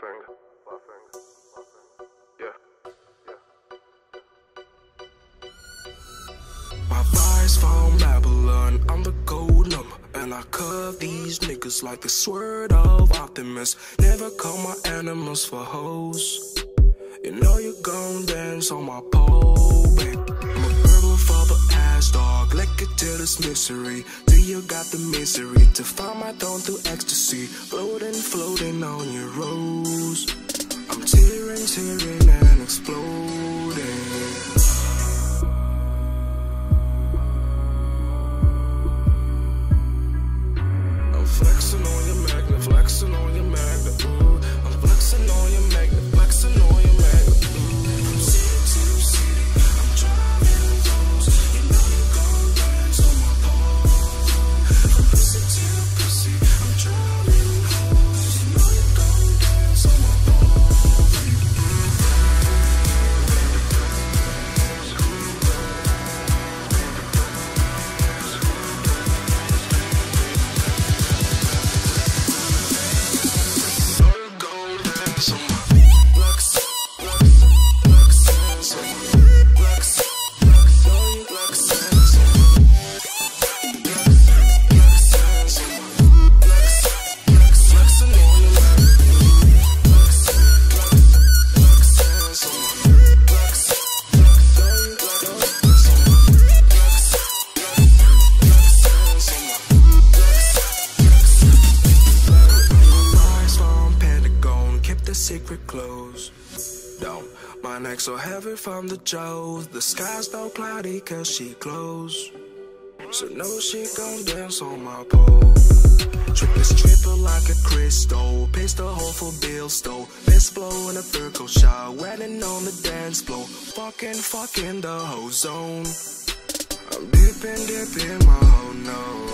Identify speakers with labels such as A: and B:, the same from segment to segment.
A: Butterfinger. Yeah.
B: My vibes from Babylon, I'm the gold number, and I curve these niggas like the sword of Optimus. Never call my animals for hoes. You know you gon' dance on my pole, babe. I'm a burglar for the ass dog, lick it till it's misery. Do you got the misery to find my throne through ecstasy? Floating on your rose. I'm tearing and exploding. Flexing on your magnet, flexing on your magnet, ooh. I'm flexing on your magnet, flexing on your magnet, ooh. From city to city, I'm driving those. You know you gon' dance on my pole. From pussy to pussy, I'm driving hoes. You know you gon' dance on my pole. Secret clothes. Don't my neck so heavy from the Joes. The sky's no cloudy cause she close. So know she gon' dance on my pole. Trip this triple like a crystal. Pistol hole for Bill Stowe. Fist blow in a Virgo shot. Wedding on the dance floor. Fucking the whole zone. I'm dipping my whole nose.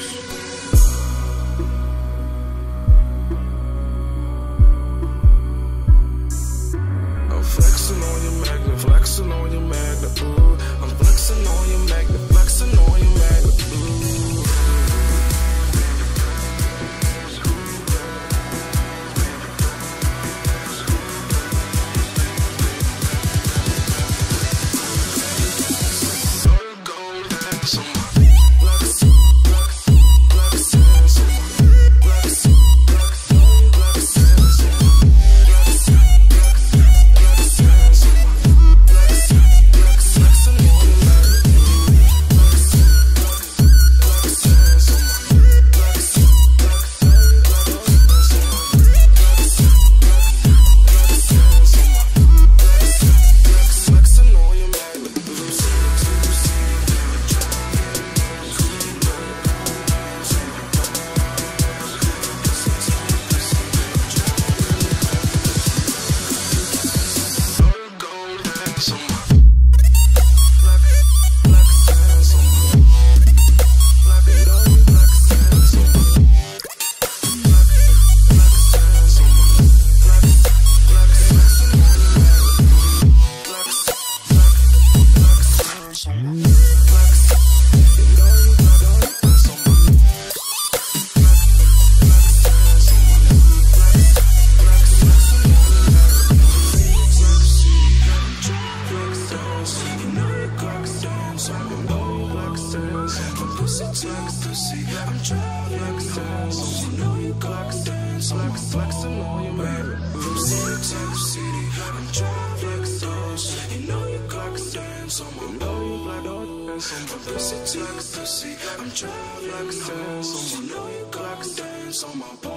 B: Flexing on your magnet, flexing on your magnet, ooh. I'm flexing on your magnet, flexing on your magnet, ooh. So you gon' dance on my flex, flex, flex, flex, flex. I'm trying to dance. You know you got to dance. I'm flexing on your magnet. From city to city, I'm trying to dance. You know you got to dance. You know you got to dance. From pussy to pussy, I'm trying to dance. You know you got to dance on my